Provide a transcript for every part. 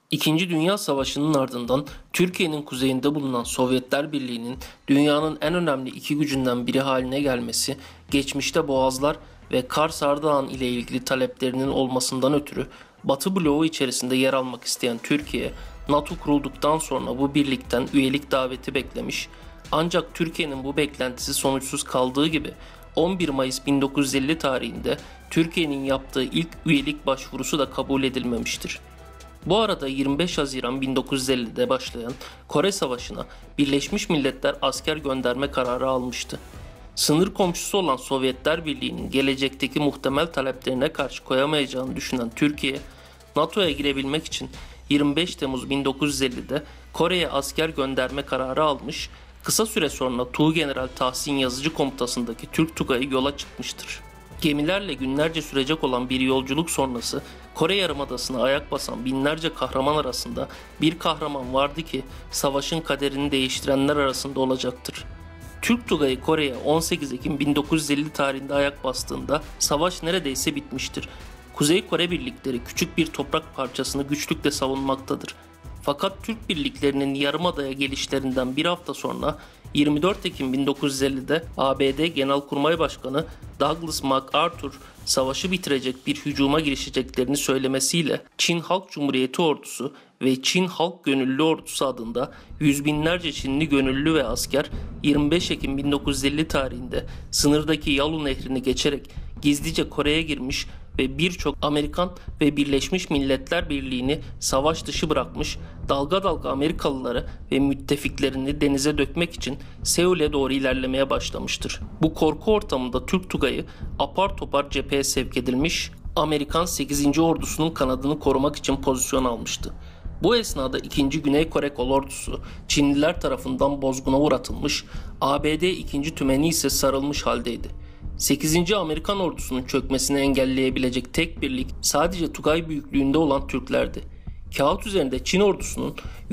İkinci Dünya Savaşı'nın ardından Türkiye'nin kuzeyinde bulunan Sovyetler Birliği'nin dünyanın en önemli iki gücünden biri haline gelmesi, geçmişte Boğazlar ve Kars Ardahan ile ilgili taleplerinin olmasından ötürü Batı bloğu içerisinde yer almak isteyen Türkiye, NATO kurulduktan sonra bu birlikten üyelik daveti beklemiş, ancak Türkiye'nin bu beklentisi sonuçsuz kaldığı gibi 11 Mayıs 1950 tarihinde Türkiye'nin yaptığı ilk üyelik başvurusu da kabul edilmemiştir. Bu arada 25 Haziran 1950'de başlayan Kore Savaşı'na Birleşmiş Milletler asker gönderme kararı almıştı. Sınır komşusu olan Sovyetler Birliği'nin gelecekteki muhtemel taleplerine karşı koyamayacağını düşünen Türkiye, NATO'ya girebilmek için 25 Temmuz 1950'de Kore'ye asker gönderme kararı almış, kısa süre sonra Tuğgeneral Tahsin Yazıcı komutasındaki Türk Tugayı yola çıkmıştır. Gemilerle günlerce sürecek olan bir yolculuk sonrası Kore Yarımadası'na ayak basan binlerce kahraman arasında bir kahraman vardı ki savaşın kaderini değiştirenler arasında olacaktır. Türk Tugayı Kore'ye 18 Ekim 1950 tarihinde ayak bastığında savaş neredeyse bitmiştir. Kuzey Kore birlikleri küçük bir toprak parçasını güçlükle savunmaktadır. Fakat Türk birliklerinin Yarımada'ya gelişlerinden bir hafta sonra 24 Ekim 1950'de ABD Genelkurmay Başkanı Douglas MacArthur savaşı bitirecek bir hücuma girişeceklerini söylemesiyle Çin Halk Cumhuriyeti Ordusu ve Çin Halk Gönüllü Ordusu adında yüz binlerce Çinli gönüllü ve asker 25 Ekim 1950 tarihinde sınırdaki Yalu Nehri'ni geçerek gizlice Kore'ye girmiş ve birçok Amerikan ve Birleşmiş Milletler Birliği'ni savaş dışı bırakmış, dalga dalga Amerikalıları ve müttefiklerini denize dökmek için Seul'e doğru ilerlemeye başlamıştır. Bu korku ortamında Türk Tugayı apar topar cepheye sevk edilmiş, Amerikan 8. Ordusu'nun kanadını korumak için pozisyon almıştı. Bu esnada 2. Güney Kore Kolordusu Çinliler tarafından bozguna uğratılmış, ABD 2. Tümeni ise sarılmış haldeydi. 8. Amerikan ordusunun çökmesini engelleyebilecek tek birlik sadece Tugay büyüklüğünde olan Türklerdi. Kağıt üzerinde Çin ordusunun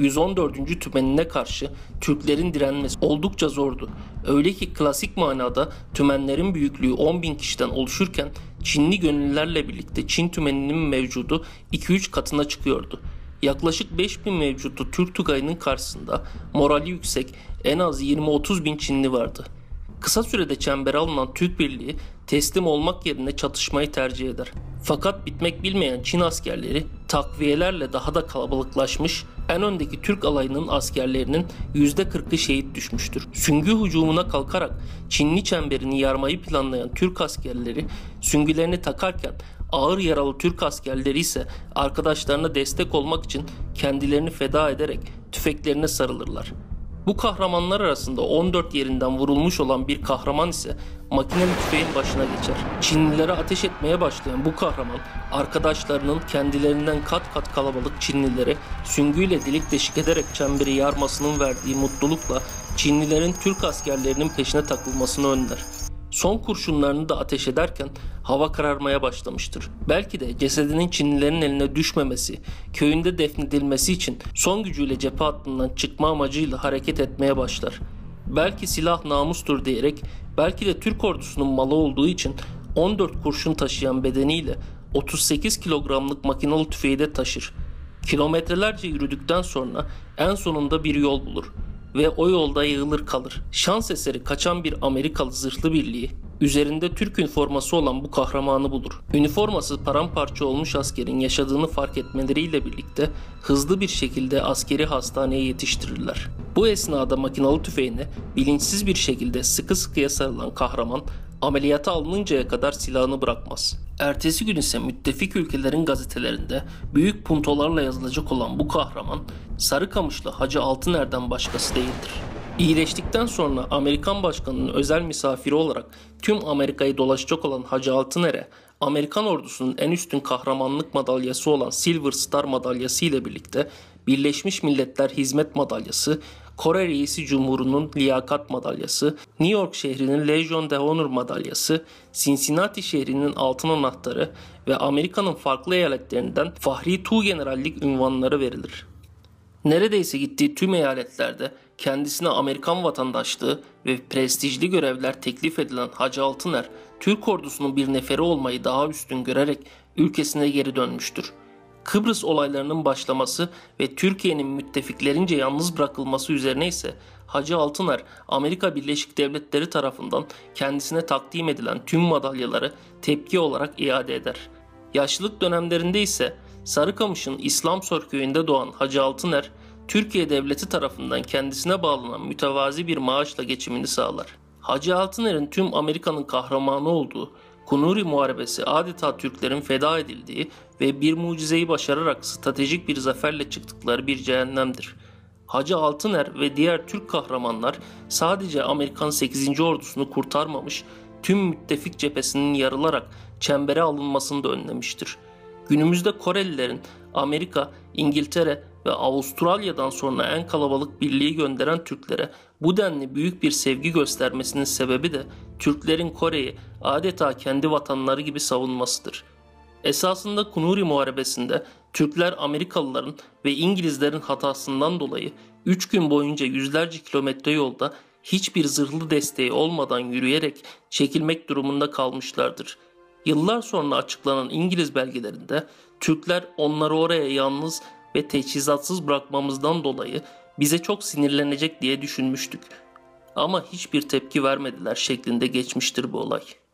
114. tümenine karşı Türklerin direnmesi oldukça zordu. Öyle ki klasik manada tümenlerin büyüklüğü 10.000 kişiden oluşurken Çinli gönüllülerle birlikte Çin tümeninin mevcudu 2-3 katına çıkıyordu. Yaklaşık 5.000 mevcutlu Türk Tugayı'nın karşısında morali yüksek en az 20-30 bin Çinli vardı. Kısa sürede çembere alınan Türk Birliği teslim olmak yerine çatışmayı tercih eder. Fakat bitmek bilmeyen Çin askerleri takviyelerle daha da kalabalıklaşmış, en öndeki Türk alayının askerlerinin %40'ı şehit düşmüştür. Süngü hücumuna kalkarak Çinli çemberini yarmayı planlayan Türk askerleri süngülerini takarken ağır yaralı Türk askerleri ise arkadaşlarına destek olmak için kendilerini feda ederek tüfeklerine sarılırlar. Bu kahramanlar arasında 14 yerinden vurulmuş olan bir kahraman ise makineli tüfeğin başına geçer. Çinlilere ateş etmeye başlayan bu kahraman arkadaşlarının kendilerinden kat kat kalabalık Çinlilere süngüyle delik deşik ederek çemberi yarmasının verdiği mutlulukla Çinlilerin Türk askerlerinin peşine takılmasını önler. Son kurşunlarını da ateş ederken hava kararmaya başlamıştır. Belki de cesedinin Çinlilerin eline düşmemesi, köyünde defnedilmesi için son gücüyle cephe hattından çıkma amacıyla hareket etmeye başlar. Belki silah namustur diyerek, belki de Türk ordusunun malı olduğu için 14 kurşun taşıyan bedeniyle 38 kilogramlık makinalı tüfeği de taşır. Kilometrelerce yürüdükten sonra en sonunda bir yol bulur ve o yolda yığılır kalır. Şans eseri kaçan bir Amerikalı zırhlı birliği üzerinde Türk üniforması olan bu kahramanı bulur. Üniforması paramparça olmuş askerin yaşadığını fark etmeleriyle birlikte hızlı bir şekilde askeri hastaneye yetiştirirler. Bu esnada makinalı tüfeğine bilinçsiz bir şekilde sıkı sıkıya sarılan kahraman ameliyata alınıncaya kadar silahını bırakmaz. Ertesi gün ise müttefik ülkelerin gazetelerinde büyük puntolarla yazılacak olan bu kahraman Sarıkamışlı Hacı Altıner'den başkası değildir. İyileştikten sonra Amerikan başkanının özel misafiri olarak tüm Amerika'yı dolaşacak olan Hacı Altıner'e Amerikan ordusunun en üstün kahramanlık madalyası olan Silver Star madalyası ile birlikte Birleşmiş Milletler Hizmet Madalyası, Kore Reisi Cumhur'un Liyakat Madalyası, New York şehrinin Legion of Honor Madalyası, Cincinnati şehrinin Altın Anahtarı ve Amerika'nın farklı eyaletlerinden Fahri Tuğgenerallik unvanları verilir. Neredeyse gittiği tüm eyaletlerde kendisine Amerikan vatandaşlığı ve prestijli görevler teklif edilen Hacı Altıner, Türk ordusunun bir neferi olmayı daha üstün görerek ülkesine geri dönmüştür. Kıbrıs olaylarının başlaması ve Türkiye'nin müttefiklerince yalnız bırakılması üzerine ise Hacı Altıner, Amerika Birleşik Devletleri tarafından kendisine takdim edilen tüm madalyaları tepki olarak iade eder. Yaşlılık dönemlerinde ise Sarıkamış'ın İslamsor köyünde doğan Hacı Altıner, Türkiye Devleti tarafından kendisine bağlanan mütevazi bir maaşla geçimini sağlar. Hacı Altıner'in tüm Amerika'nın kahramanı olduğu Kunuri Muharebesi adeta Türklerin feda edildiği ve bir mucizeyi başararak stratejik bir zaferle çıktıkları bir cehennemdir. Hacı Altıner ve diğer Türk kahramanlar sadece Amerikan 8. ordusunu kurtarmamış, tüm müttefik cephesinin yarılarak çembere alınmasını da önlemiştir. Günümüzde Korelilerin Amerika, İngiltere ve Avustralya'dan sonra en kalabalık birliği gönderen Türklere bu denli büyük bir sevgi göstermesinin sebebi de Türklerin Kore'yi adeta kendi vatanları gibi savunmasıdır. Esasında Kunuri Muharebesi'nde Türkler Amerikalıların ve İngilizlerin hatasından dolayı 3 gün boyunca yüzlerce kilometre yolda hiçbir zırhlı desteği olmadan yürüyerek çekilmek durumunda kalmışlardır. Yıllar sonra açıklanan İngiliz belgelerinde Türkler onları oraya yalnız ve teçhizatsız bırakmamızdan dolayı bize çok sinirlenecek diye düşünmüştük. Ama hiçbir tepki vermediler şeklinde geçmiştir bu olay.